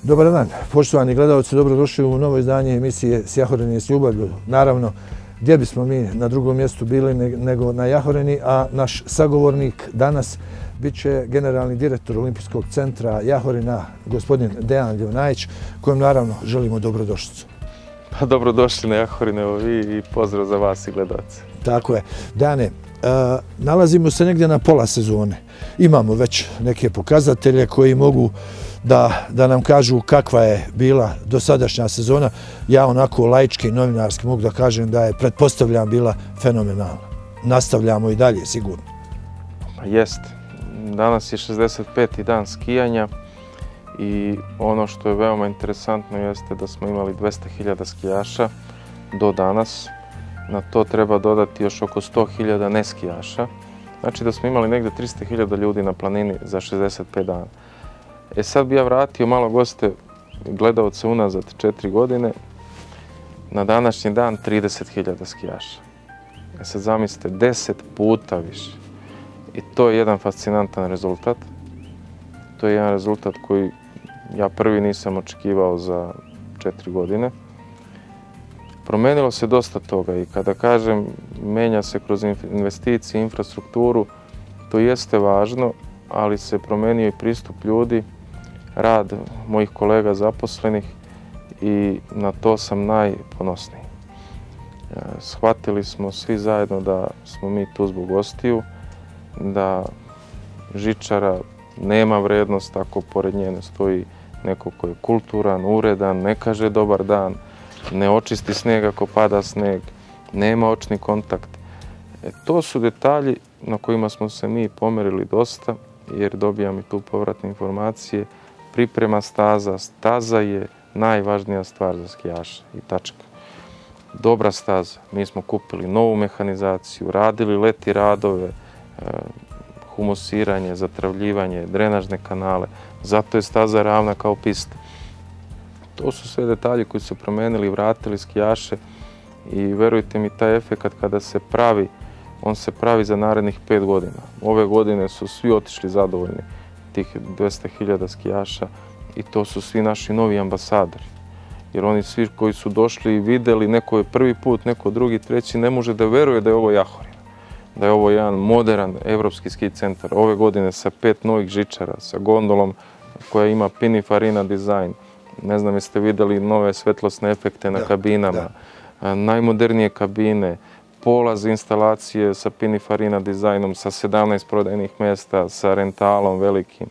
Dobar dan, poštovani gledalci, dobrodošli u novo izdanje emisije S Jahorini s ljubavlju. Naravno, gdje bismo mi na drugom mjestu bili nego na Jahorini, a naš sagovornik danas bit će generalni direktor Olimpijskog centra Jahorina, gospodin Dejan Levnajić, kojem naravno želimo dobrodošlicu. Pa dobrodošli na Jahorine, evo vi, i pozdrav za vas i gledalce. Tako je. Dejane, nalazimo se negdje na pola sezone. Imamo već neke pokazatelje koji mogu da nam kažu kakva je bila dosadašnja sezona. Ja onako laički i novinarski mogu da kažem da je, pretpostavljam, bila fenomenalna. Nastavljamo i dalje, sigurno. Jest. Danas je 65. dan skijanja i ono što je veoma interesantno jeste da smo imali 200.000 skijaša do danas. Na to treba dodati još oko 100.000 neskijaša. Znači da smo imali negdje 300.000 ljudi na planini za 65 dana. Sad bi ja vratio malo goste gledalce unazad 4 godine. Na današnji dan 30.000 skijaša. Sad zamislite, 10 puta više. I to je jedan fascinantan rezultat. To je jedan rezultat koji ja prvi nisam očekivao za 4 godine. Promenilo se dosta toga i kada kažem menja se kroz investicije, infrastrukturu, to jeste važno, ali se promenio i pristup ljudi, rad mojih kolega zaposlenih i na to sam najponosniji. Shvatili smo svi zajedno da smo mi tu zbog gostiju, da žičara nema vrednost ako pored nje ne stoji neko ko je kulturan, uredan, ne kaže dobar dan, ne očisti sneg ako pada sneg, nema očni kontakt. To su detalji na kojima smo se mi pomerili dosta, jer dobijam i tu povratne informacije. Priprema staza. Staza je najvažnija stvar za skijaša i tačka. Dobra staza. Mi smo kupili novu mehanizaciju, radili leti radove, humusiranje, zatravljivanje, drenažne kanale. Zato je staza ravna kao pista. To su sve detalji koji su promenili i vratili skijaše i verujte mi, taj efekat kada se pravi, on se pravi za narednih 5 godina. Ove godine su svi otišli zadovoljni, tih 200.000 skijaša, i to su svi naši novi ambasadori. Jer oni svi koji su došli i videli, neko je prvi put, neko drugi, treći, ne može da veruje da je ovo Jahorina. Da je ovo jedan modern evropski ski centar. Ove godine sa 5 novih žičara, sa gondolom koja ima Pininfarina dizajn. Ne znam jeste vidjeli nove svetlosne efekte na kabinama, najmodernije kabine, polaz instalacije sa Pininfarina dizajnom, sa 17 prodajnih mjesta, sa rentalom velikim,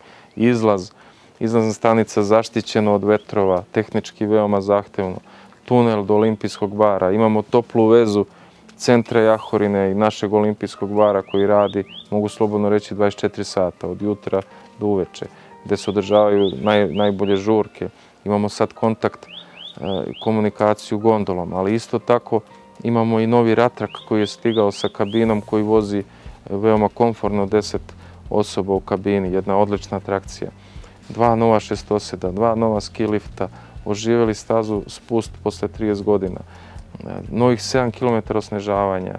izlazna stanica zaštićena od vetrova, tehnički veoma zahtevno, tunel do olimpijskog bara, imamo toplu vezu centra Jahorine i našeg olimpijskog bara koji radi, mogu slobodno reći, 24 sata, od jutra do uveče, gdje se održavaju najbolje žurke. Imamo sad kontakt, komunikaciju gondolom, ali isto tako imamo i novi ratrak koji je stigao sa kabinom koji vozi veoma komfortno 10 osoba u kabini, jedna odlična atrakcija. 2 nova šestoseda, 2 nova ski lifta, oživjeli stazu spust posle 30 godina, novih 7 km osnežavanja,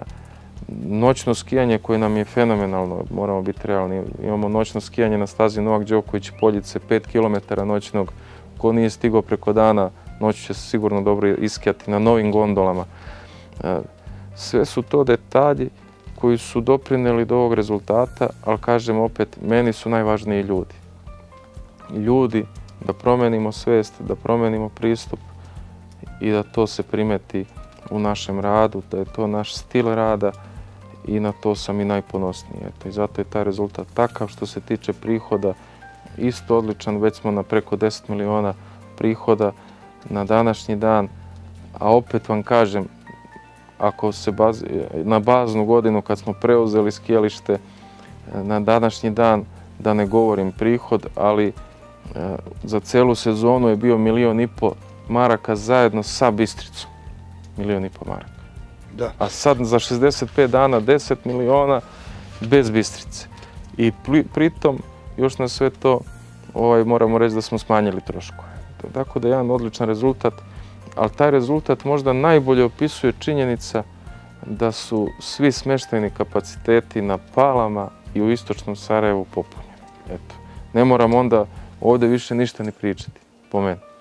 noćno skijanje koje nam je fenomenalno, moramo biti realni. Imamo noćno skijanje na stazi Novak Đoković Poljice, 5 km noćnog. Ko nije stigao preko dana, noć će se sigurno dobro iskijati na novim gondolama. Sve su to detalji koji su doprineli do ovog rezultata, ali kažem opet, meni su najvažniji ljudi. Ljudi, da promenimo svijest, da promenimo pristup i da to se primeti u našem radu, da je to naš stil rada i na to sam i najponosniji. I zato je taj rezultat takav. Što se tiče prihoda, isto odličan, već smo na preko 10 miliona prihoda na današnji dan, a opet vam kažem, ako se na baznu godinu kad smo preuzeli skijalište, na današnji dan, da ne govorim prihod, ali za celu sezonu je bio 1,5 miliona maraka zajedno sa Bistricom. 1,5 miliona maraka. A sad za 65 dana 10 miliona bez Bistrice. I pritom, još na sve to, moramo reći da smo smanjili troškove. Tako da je jedan odličan rezultat, ali taj rezultat možda najbolje opisuje činjenica da su svi smještajni kapaciteti na Palama i u istočnom Sarajevu popunjeni. Ne moram onda ovdje više ništa ni pričati, po meni.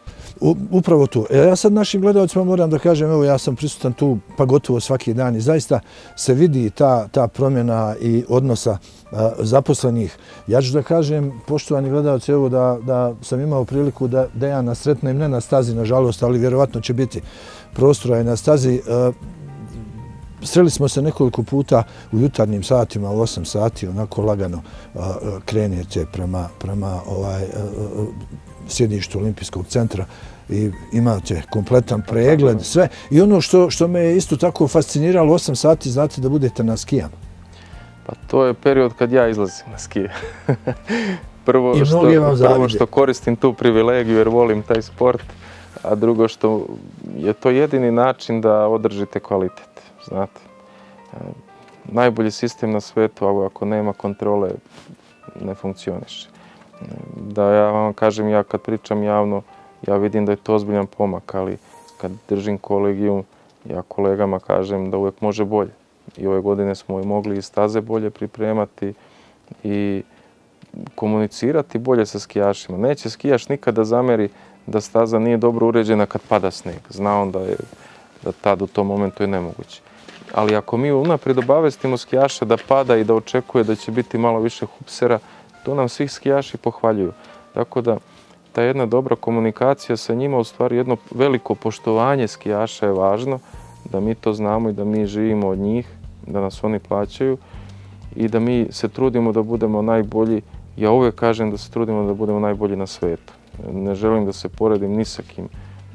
Upravo to. Ja sad našim gledalcima moram da kažem, evo ja sam prisutan tu pa gotovo svaki dan i zaista se vidi ta promjena i odnosa zaposlenih. Ja ću da kažem, poštovani gledalci, evo da sam imao priliku da Dejana sretnem, ne na stazi, nažalost, ali vjerovatno će biti prostora i na stazi. Sreli smo se nekoliko puta u jutarnjim satima, u 8 sati, onako lagano krenete prema sjedištu Olimpijskog centra i imate kompletan pregled, sve. I ono što me je isto tako fasciniralo, 8 sati, znate da budete na skijama. Pa to je period kad ja izlazim na skije. Prvo što koristim tu privilegiju jer volim taj sport, a drugo što je to jedini način da održite kvalitet. Znate, najbolji sistem na svetu, ako nema kontrole, ne funkcioniše. Da ja vam kažem, ja kad pričam javno, ja vidim da je to ozbiljan pomak, ali kad držim kolegijum, ja kolegama kažem da uvijek može bolje. I ove godine smo mogli i staze bolje pripremati i komunicirati bolje sa skijašima. Neće skijaš nikada zameri da staza nije dobro uređena kad pada sneg. Zna on da tad u tom momentu je nemoguće. Ali ako mi unaprijed obavestimo skijaša da pada i da očekuje da će biti malo više hupsera, to nam svih skijaši pohvaljuju. Tako da ta jedna dobra komunikacija sa njima, u stvari jedno veliko poštovanje skijaša je važno, da mi to znamo i da mi živimo od njih, da nas oni plaćaju i da mi se trudimo da budemo najbolji. Ja uvijek kažem da se trudimo da budemo najbolji na svijetu. Ne želim da se poredim ni sa kim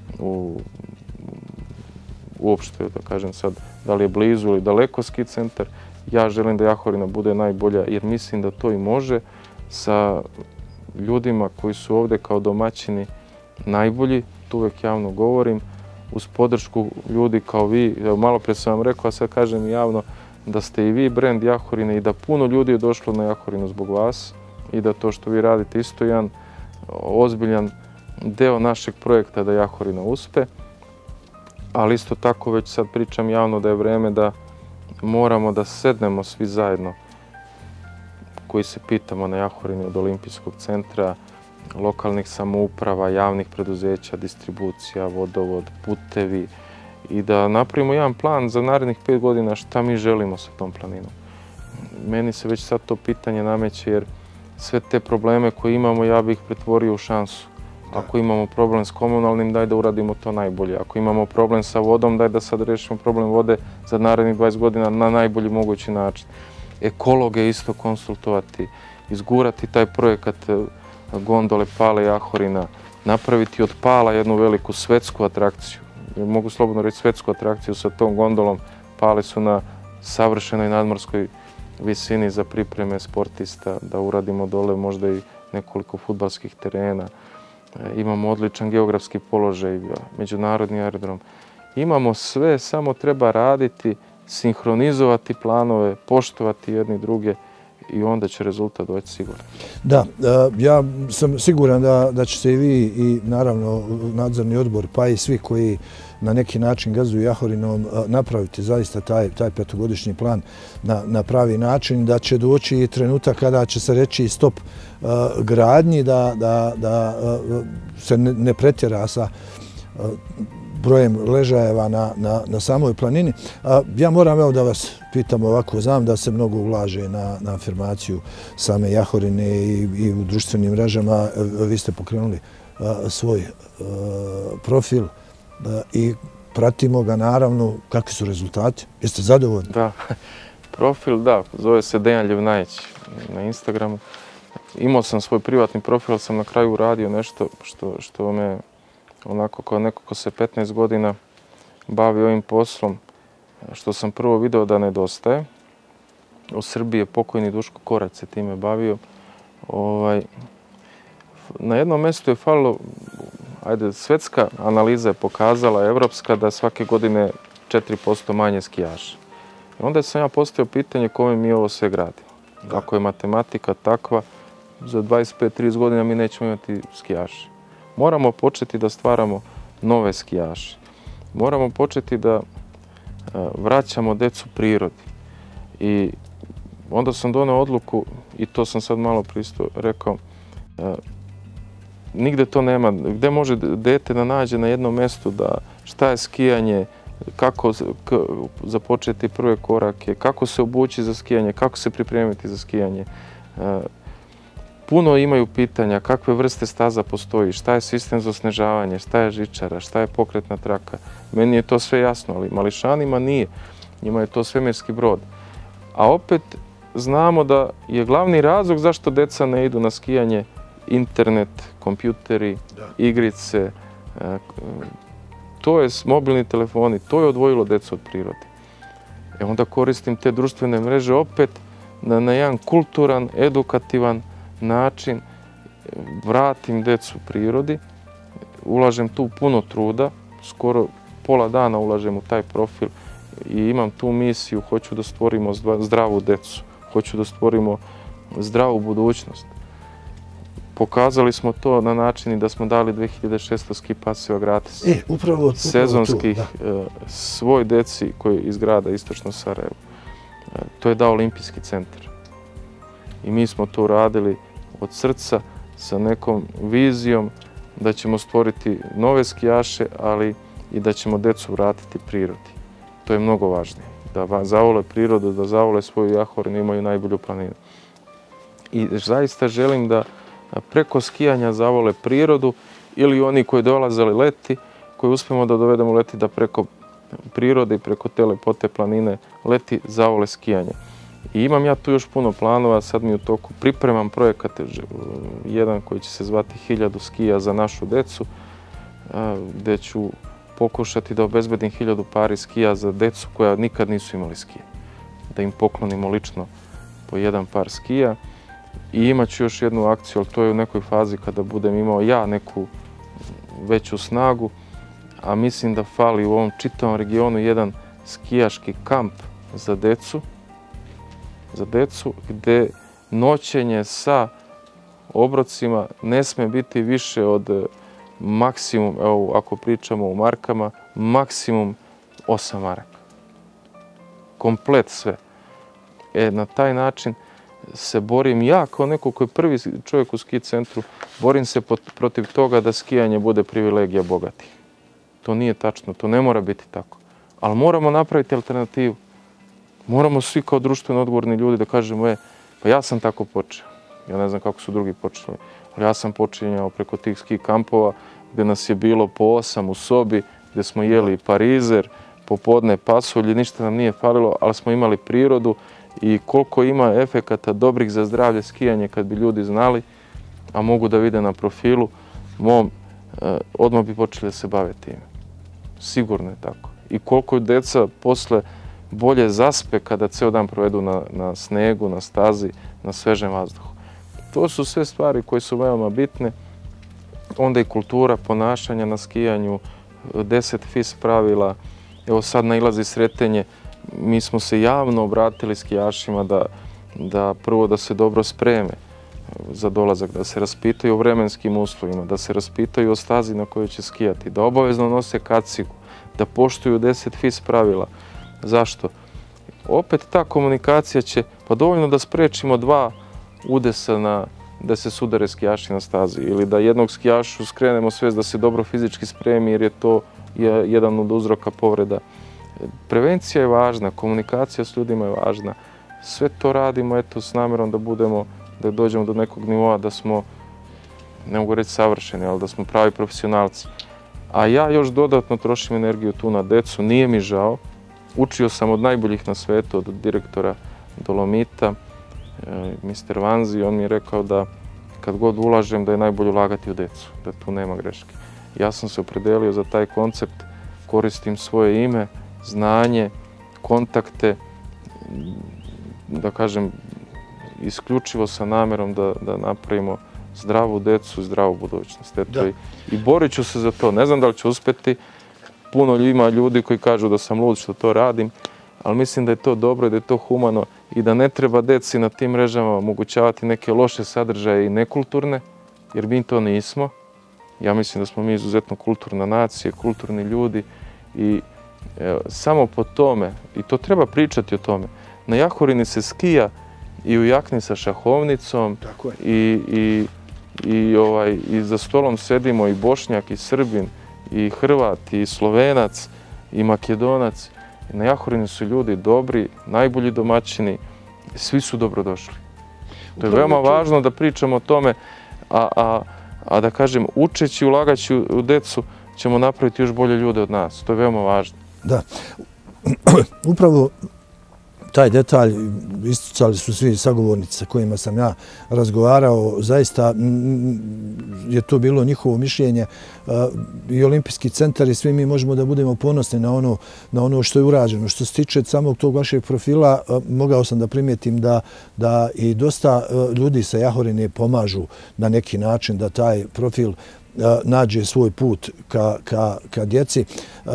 uopšte, da kažem sad, da li je blizu ili daleko ski centar. Ja želim da Jahorina bude najbolja jer mislim da to i može sa ljudima koji su ovdje kao domaćini najbolji, to uvijek javno govorim, uz podršku ljudi kao vi. Malo prije sam vam rekao, a sad kažem javno, da ste i vi brend Jahorine i da puno ljudi je došlo na Jahorinu zbog vas i da to što vi radite isto jedan ozbiljan deo našeg projekta da Jahorina uspe. Ali isto tako već sad pričam javno da je vreme da moramo da sednemo svi zajedno koji se pitamo na Jahorini od Olimpijskog centra, lokalnih samouprava, javnih preduzeća, distribucija, vodovod, putevi i da napravimo jedan plan za narednih 5 godina šta mi želimo sa tom planinom. Meni se već sad to pitanje nameće jer sve te probleme koje imamo ja bih pretvorio u šansu. Ako imamo problem s komunalnim, daj da uradimo to najbolje. Ako imamo problem sa vodom, daj da sad rešimo problem vode za narednih 20 godina na najbolji mogući način. Ekologe isto konsultovati, izgurati taj projekat gondole Pale Jahorina, napraviti od Pala jednu veliku svetsku atrakciju. Mogu slobodno reći svetsku atrakciju sa tom gondolom. Pale su na savršenoj nadmorskoj visini za pripreme sportista, da uradimo dole možda i nekoliko fudbalskih terena. Imamo odličan geografski položaj, međunarodni aerodrom. Imamo sve, samo treba raditi, sinhronizovati planove, poštovati jedni druge i onda će rezultat doći sigurno. Da, ja sam siguran da će se i vi i naravno nadzorni odbor pa i svi koji na neki način gazuju Jahorinom napraviti zaista taj petogodišnji plan na pravi način, da će doći i trenutak kada će se reći stop gradnji, da se ne pretjera sa brojem ležajeva na samoj planini. Ja moram evo da vas pitam ovako, znam da se mnogo ulaže na afirmaciju same Jahorine i u društvenim mrežama. Vi ste pokrenuli svoj profil i pratimo ga naravno. Kakvi su rezultati? Jeste zadovoljni? Da, profil da, zove se Dejan Ljevnajić na Instagramu. Imao sam svoj privatni profil, ali sam na kraju uradio nešto što me onako kao neko ko se 15 godina bavi ovim poslom, što sam prvo video da nedostaje. U Srbiji je pokojni Duško Korać se time bavio. Na jednom mjestu je falilo, svetska analiza je pokazala, evropska, da svake godine 4% manje skijaša. Onda sam ja postavio pitanje kome mi ovo sve gradimo. Ako je matematika takva, za 25-30 godina mi nećemo imati skijaše. Moramo početi da stvaramo nove skijaše. Moramo početi da vraćamo decu prirodi. I onda sam doneo odluku, i to sam sad malo pristo rekao, nigde to nema. Gde može dete da nađe na jednom mjestu da šta je skijanje, kako započeti prve korake, kako se obući za skijanje, kako se pripremiti za skijanje. Puno imaju pitanja kakve vrste staza postoji, šta je sistem za osnežavanje, šta je žičara, šta je pokretna traka. Meni je to sve jasno, ali mališanima nije. Njima je to svemirski brod. A opet znamo da je glavni razlog zašto deca ne idu na skijanje internet, kompjuteri, igrice, to je mobilni telefoni, to je odvojilo decu od prirode. Onda koristim te društvene mreže opet na jedan kulturan, edukativan način, vratim decu prirodi, ulažem tu puno truda, skoro pola dana ulažem u taj profil i imam tu misiju, hoću da stvorimo zdravu decu, hoću da stvorimo zdravu budućnost. Pokazali smo to na način da smo dali 2600 ski paseva gratis. Upravo sezonskih svoj deci koji iz grada Istočno Sarajevo. To je dao Olimpijski centar. I mi smo to uradili od srca sa nekom vizijom da ćemo stvoriti nove skijaše, ali i da ćemo decu vratiti prirodi. To je mnogo važnije. Da zavole prirodu, da zavole svoju Jahorinu, imaju najbolju planinu. I zaista želim da preko skijanja zavole prirodu ili oni koji dolazili leti, koji uspijemo da dovedemo leti da preko prirode i preko te lepote planine leti zavole skijanje. I imam ja tu još puno planova, sad mi u toku pripremam projekat, jedan koji će se zvati 1000 skija za našu decu, gdje ću pokušati da obezbedim 1000 pari skija za decu koja nikad nisu imali skije. Da im poklonimo lično po jedan par skija. I imat ću još jednu akciju, ali to je u nekoj fazi kada budem imao ja neku veću snagu, a mislim da fali u ovom čitavom regionu jedan skijaški kamp za decu, gde noćenje sa obrocima ne sme biti više od maksimum, evo ako pričamo u markama, maksimum 8 maraka. Komplet sve. Na taj način se borim ja kao neko koji je prvi čovjek u ski centru, borim se protiv toga da skijanje bude privilegija bogatih. To nije tačno, to ne mora biti tako. Ali moramo napraviti alternativu. Moramo svi kao društveno odgovorni ljudi da kažemo, pa ja sam tako počeo. Ja ne znam kako su drugi počeli, ali ja sam počinjao preko tih ski kampova gdje nas je bilo po 8 u sobi, gdje smo jeli parizer, popodne pasulji, ništa nam nije falilo, ali smo imali prirodu i koliko ima efekata dobrih za zdravlje skijanje kad bi ljudi znali, a mogu da vide na profilu mom, odmah bi počeli da se bave time. Sigurno je tako. I koliko deca posle bolje zaspe kada ceo dan provedu na snegu, na stazi, na svežem vazduhu. To su sve stvari koje su veoma bitne. Onda i kultura ponašanja na skijanju, 10 FIS pravila. Evo sad nailazi Sretenje. Mi smo se javno obratili skijašima da prvo da se dobro spreme za dolazak, da se raspitaju o vremenskim uslovima, da se raspitaju o stazi na kojoj će skijati, da obavezno nose kacigu, da poštuju 10 FIS pravila. Zašto? Opet ta komunikacija će, pa dovoljno da sprečimo 2 udesa da se sudare skijaši na stazi ili da jednog skijašu skrenemo svest da se dobro fizički spremi jer je to jedan od uzroka povreda. Prevencija je važna, komunikacija s ljudima je važna. Sve to radimo s namjerom da dođemo do nekog nivoa da smo, ne mogu reći savršeni, ali da smo pravi profesionalci. A ja još dodatno trošim energiju tu na decu, nije mi žao. Učio sam od najboljih na svetu, od direktora Dolomita, Mr. Vanzi, on mi je rekao da kad god ulažem da je najbolje ulagati u decu, da tu nema greške. Ja sam se opredelio za taj koncept, koristim svoje ime, znanje, kontakte, da kažem, isključivo sa namjerom da napravimo zdravu decu i zdravu budućnost. I borit ću se za to. Ne znam da li ću uspjeti. Puno ima ljudi koji kažu da sam lud što to radim, ali mislim da je to dobro i da je to humano i da ne treba deci na tim mrežama omogućavati neke loše sadržaje i nekulturne, jer mi to nismo. Ja mislim da smo mi izuzetno kulturna nacija, kulturni ljudi i samo po tome, i to treba pričati o tome, na Jahorini se skija i u jakni sa šahovnicom i i za stolom sedimo i Bošnjak, i Srbin, i Hrvat, i Slovenac, i Makedonac. Na Jahorini su ljudi dobri, najbolji domaćini, svi su dobrodošli. To je veoma važno da pričamo o tome, a da kažem, učeći, ulagajući u decu, ćemo napraviti još bolje ljude od nas. To je veoma važno. Da. Upravo taj detalj isticali su svi sagovornici sa kojima sam ja razgovarao. Zaista je to bilo njihovo mišljenje i Olimpijski centar i svi mi možemo da budemo ponosni na ono što je urađeno. Što se tiče samog tog vašeg profila, mogao sam da primijetim da i dosta ljudi sa Jahorine pomažu na neki način da taj profil nađe svoj put ka djeci.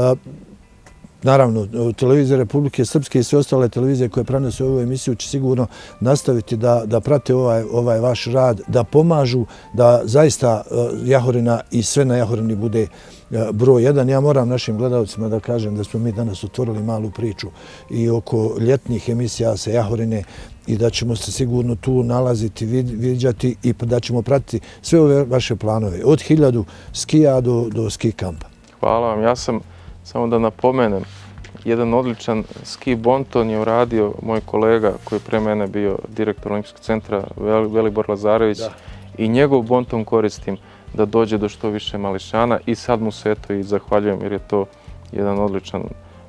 Naravno, televizija Republike Srpske i sve ostale televizije koje prenose ovu emisiju će sigurno nastaviti da prate ovaj vaš rad, da pomažu, da zaista Jahorina i sve na Jahorini bude broj 1. Ja moram našim gledalcima da kažem da smo mi danas otvorili malu priču i oko ljetnih emisija sa Jahorine i da ćemo se sigurno tu nalaziti, viđati i da ćemo pratiti sve ove vaše planove, od 1000 skija do ski kampa. Hvala vam. Ja sam, samo da napomenem, jedan odličan ski bonton je uradio moj kolega koji je pre mene bio direktor Olimpijskog centra, Velibor Lazarević, i njegov bonton koristim da dođe do što više mališana i sad mu se eto i zahvaljujem jer je to jedan odličan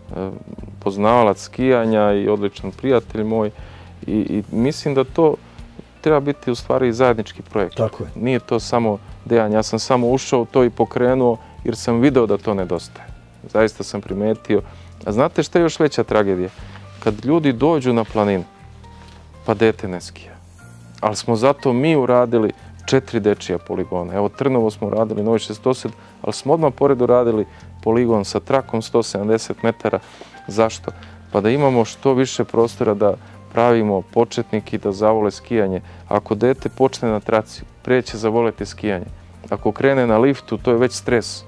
poznavalac skijanja i odličan prijatelj moj i mislim da to treba biti u stvari zajednički projekt. Tako je. Nije to samo Dejan, ja sam samo ušao u to i pokrenuo jer sam video da to nedostaje. Zaista sam primetio. A znate šta je još veća tragedija? Kad ljudi dođu na planinu, pa dete ne skija. Ali smo zato mi uradili 4 dečija poligona. Evo Trnovo smo uradili, Novi 68, ali smo odmah pored uradili poligon sa trakom 170 metara. Zašto? Pa da imamo što više prostora da pravimo početnike i da zavole skijanje. Ako dete počne na traci, prije će zavoleti skijanje. Ako krene na liftu, to je već stres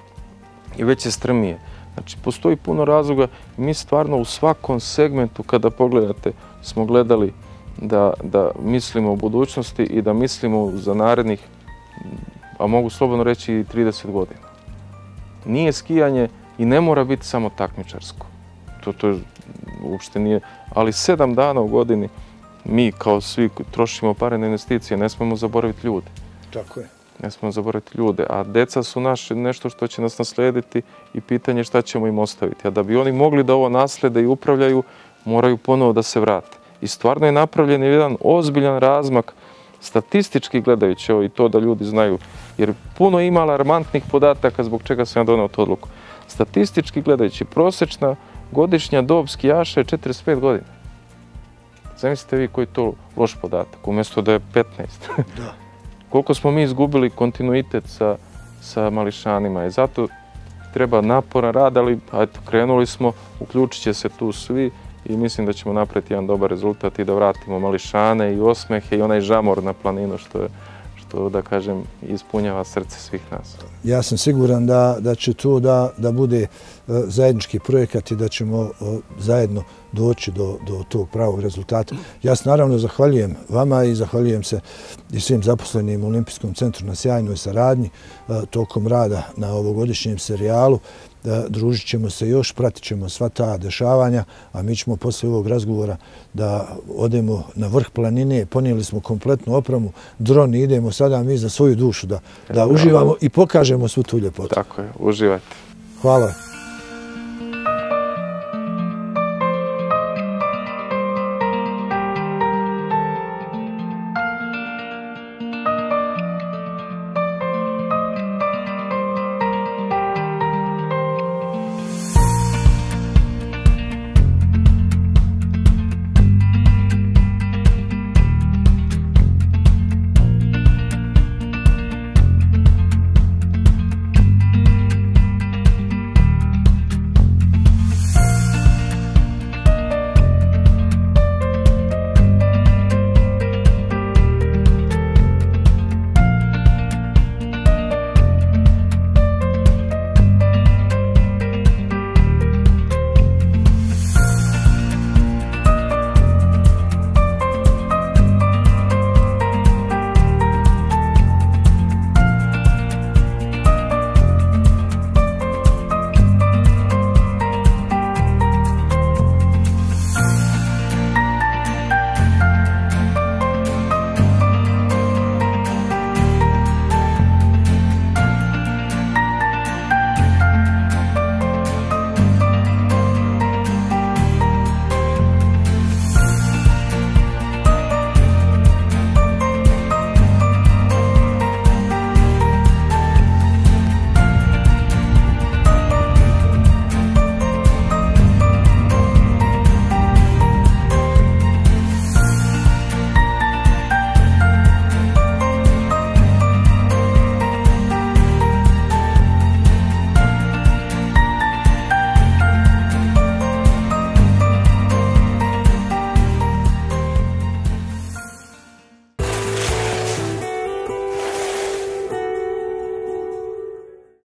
i već je strmije. Znači, postoji puno razloga i mi stvarno u svakom segmentu, kada pogledate, smo gledali da mislimo o budućnosti i da mislimo za narednih, a mogu slobodno reći i 30 godina. Nije skijanje i ne mora biti samo takmičarsko. To uopšte nije, ali 7 dana u godini mi kao svi trošimo pare na investicije, ne smemo zaboraviti ljude. Tako je. Ne smemo zaboraviti ljude, a deca su naše nešto što će nas naslediti i pitanje šta ćemo im ostaviti. A da bi oni mogli da ovo naslede i upravljaju, moraju ponovo da se vrate. I stvarno je napravljen jedan ozbiljan razmak, statistički gledajući, i to da ljudi znaju, jer puno ima alarmantnih podataka zbog čega sam ja donao tu odluku. Statistički gledajući, prosječna godišnja dob skijaša je 45 godina. Zamislite vi koji je to loš podatak, umjesto da je 15. Da. Koliko smo mi izgubili kontinuitet sa mališanima i zato treba naporan rad, ali eto, krenuli smo, uključit će se tu svi i mislim da ćemo napraviti jedan dobar rezultat i da vratimo mališane i osmehe i onaj žamor na planinu što da kažem, ispunjava srce svih nas. Ja sam siguran da će to da bude zajednički projekat i da ćemo zajedno doći do tog pravog rezultata. Ja se naravno zahvaljujem vama i zahvaljujem se i svim zaposlenim u Olimpijskom centru na sjajnoj saradnji tokom rada na ovogodišnjem serijalu. Družit ćemo se još, pratit ćemo sva ta dešavanja, a mi ćemo posle ovog razgovora da odemo na vrh planine, ponijeli smo kompletnu opremu, dron i idemo sada mi za svoju dušu da uživamo i pokažemo svu tu ljepotu. Tako je, uživajte. Hvala.